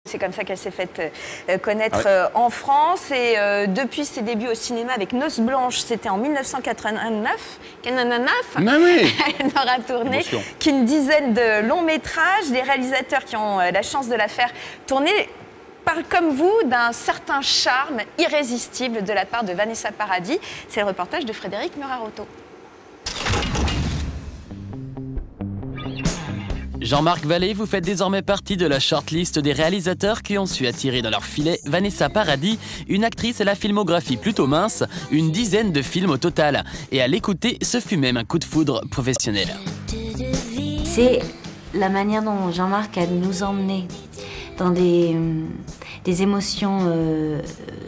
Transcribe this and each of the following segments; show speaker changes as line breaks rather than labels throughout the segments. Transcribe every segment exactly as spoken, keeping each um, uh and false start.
C'est comme ça qu'elle s'est faite euh, connaître ouais. euh, en France. Et euh, depuis ses débuts au cinéma avec Noces Blanches, c'était en mille neuf cent quatre-vingt-neuf,
oui.
elle n'aura tourné qu'une dizaine de longs métrages. Les réalisateurs qui ont euh, la chance de la faire tourner parlent comme vous d'un certain charme irrésistible de la part de Vanessa Paradis. C'est le reportage de Frédéric Murarotto.
Jean-Marc Vallée, vous faites désormais partie de la shortlist des réalisateurs qui ont su attirer dans leur filet Vanessa Paradis, une actrice à la filmographie plutôt mince, une dizaine de films au total. Et à l'écouter, ce fut même un coup de foudre professionnel.
C'est la manière dont Jean-Marc a nous emmener dans des, des émotions euh,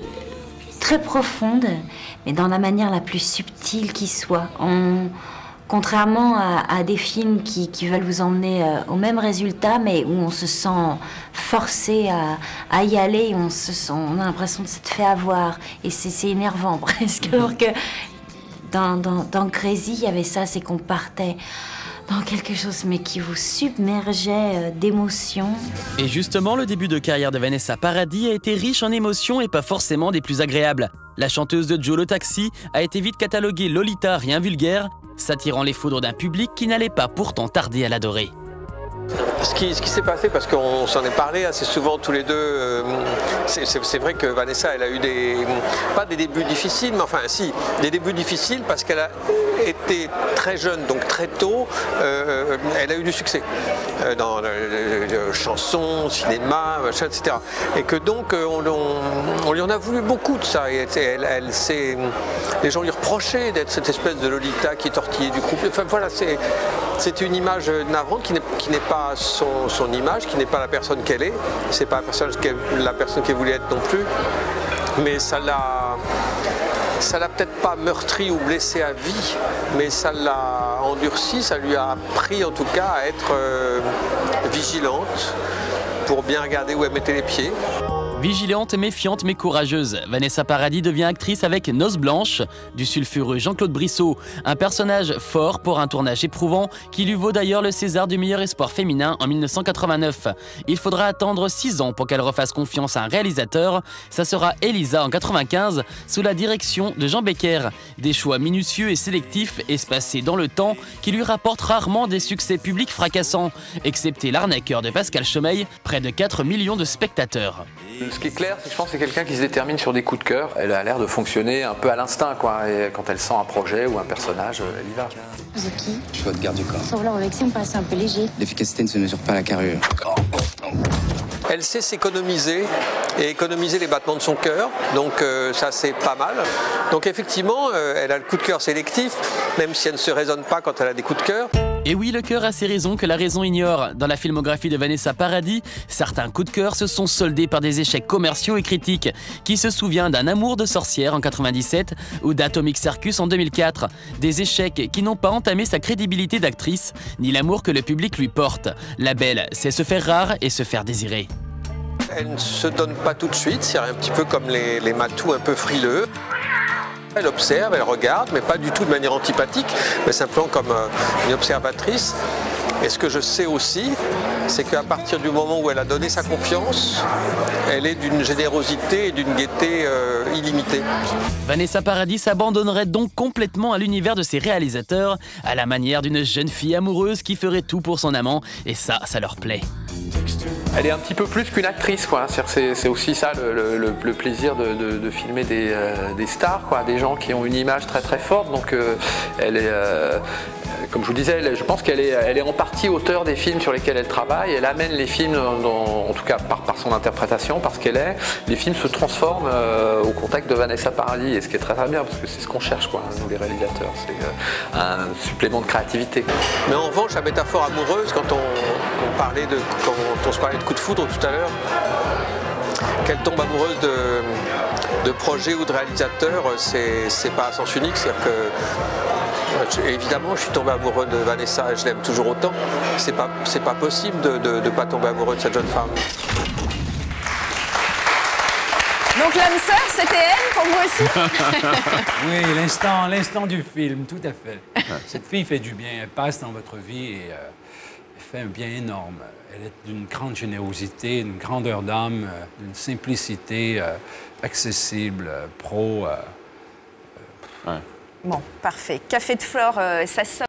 très profondes, mais dans la manière la plus subtile qui soit. On, Contrairement à, à des films qui, qui veulent vous emmener euh, au même résultat, mais où on se sent forcé à, à y aller, on, se sent, on a l'impression de s'être fait avoir, et c'est énervant presque. Alors que dans, dans, dans Crazy, il y avait ça, c'est qu'on partait dans quelque chose, mais qui vous submergeait euh, d'émotions.
Et justement, le début de carrière de Vanessa Paradis a été riche en émotions et pas forcément des plus agréables. La chanteuse de Joe le Taxi a été vite cataloguée Lolita rien vulgaire, s'attirant les foudres d'un public qui n'allait pas pourtant tarder à l'adorer.
Ce qui, ce qui s'est passé, parce qu'on s'en est parlé assez souvent tous les deux, euh, c'est vrai que Vanessa, elle a eu des, pas des débuts difficiles, mais enfin si, des débuts difficiles parce qu'elle a été très jeune, donc très tôt, euh, elle a eu du succès euh, dans le chansons, cinéma, machin, et cetera. Et que donc on, on, on lui en a voulu beaucoup de ça. Et elle, elle, les gens lui reprochaient d'être cette espèce de Lolita qui est tortillée du groupe. Enfin voilà, c'est une image navrante qui n'est pas son, son image, qui n'est pas la personne qu'elle est. C'est pas la personne qu'elle la personne qu'elle voulait être non plus. Mais ça l'a, ça l'a peut-être pas meurtri ou blessé à vie, mais ça l'a endurci, ça lui a appris en tout cas à être euh, vigilante pour bien regarder où elle mettait les pieds.
Vigilante, méfiante mais courageuse, Vanessa Paradis devient actrice avec Noces Blanches, du sulfureux Jean-Claude Brissot, un personnage fort pour un tournage éprouvant qui lui vaut d'ailleurs le César du meilleur espoir féminin en mille neuf cent quatre-vingt-neuf. Il faudra attendre six ans pour qu'elle refasse confiance à un réalisateur, ça sera Elisa en quatre-vingt-quinze, sous la direction de Jean Becker. Des choix minutieux et sélectifs, espacés dans le temps, qui lui rapportent rarement des succès publics fracassants, excepté L'arnaqueur de Pascal Chomeil, près de quatre millions de spectateurs.
Ce qui est clair, c'est que je pense que c'est quelqu'un qui se détermine sur des coups de cœur. Elle a l'air de fonctionner un peu à l'instinct, quoi. Et quand elle sent un projet ou un personnage, elle y va.
Vous êtes qui?
Je suis votre garde du corps.
Sans vouloir vous vexer, me paraissait un peu léger.
L'efficacité ne se mesure pas à la carrure.
Elle sait s'économiser et économiser les battements de son cœur, donc euh, ça c'est pas mal. Donc effectivement, euh, elle a le coup de cœur sélectif, même si elle ne se raisonne pas quand elle a des coups de cœur.
Et oui, le cœur a ses raisons que la raison ignore. Dans la filmographie de Vanessa Paradis, certains coups de cœur se sont soldés par des échecs commerciaux et critiques. Qui se souvient d'Un amour de sorcière en quatre-vingt-dix-sept ou d'Atomic Circus en deux mille quatre? Des échecs qui n'ont pas entamé sa crédibilité d'actrice, ni l'amour que le public lui porte. La belle sait se faire rare et se faire désirer.
Elle ne se donne pas tout de suite, c'est un petit peu comme les, les matous un peu frileux. Elle observe, elle regarde, mais pas du tout de manière antipathique, mais simplement comme euh, une observatrice. Et ce que je sais aussi, c'est qu'à partir du moment où elle a donné sa confiance, elle est d'une générosité et d'une gaieté euh, illimitée.
Vanessa Paradis s'abandonnerait donc complètement à l'univers de ses réalisateurs, à la manière d'une jeune fille amoureuse qui ferait tout pour son amant, et ça, ça leur plaît.
Elle est un petit peu plus qu'une actrice, quoi. C'est aussi ça le, le, le plaisir de, de, de filmer des, euh, des stars, quoi, des gens qui ont une image très très forte. Donc euh, elle est, euh, comme je vous disais, elle, je pense qu'elle est, elle est en partie auteure des films sur lesquels elle travaille. Elle amène les films, dans, en tout cas par, par son interprétation, parce qu'elle est. Les films se transforment euh, au contact de Vanessa Paradis, et ce qui est très très bien, parce que c'est ce qu'on cherche, quoi, nous les réalisateurs. C'est euh, un supplément de créativité.
Mais en revanche, la métaphore amoureuse, quand on, on parlait de, quand on se parlait de coup de foudre tout à l'heure, qu'elle tombe amoureuse de, de projets ou de réalisateurs, c'est pas à sens unique. C'est-à-dire que, évidemment, je suis tombé amoureux de Vanessa et je l'aime toujours autant. C'est pas, c'est pas possible de ne pas tomber amoureux de cette jeune femme.
Donc l'âme sœur, c'était elle pour vous aussi?
Oui, l'instant l'instant du film, tout à fait. Cette fille fait du bien, elle passe dans votre vie et... Euh... fait un bien énorme. Elle est d'une grande générosité, d'une grandeur d'âme, euh, d'une simplicité euh, accessible, euh, pro. Euh,
euh, ouais. Bon, parfait. Café de Flore, euh, ça sonne.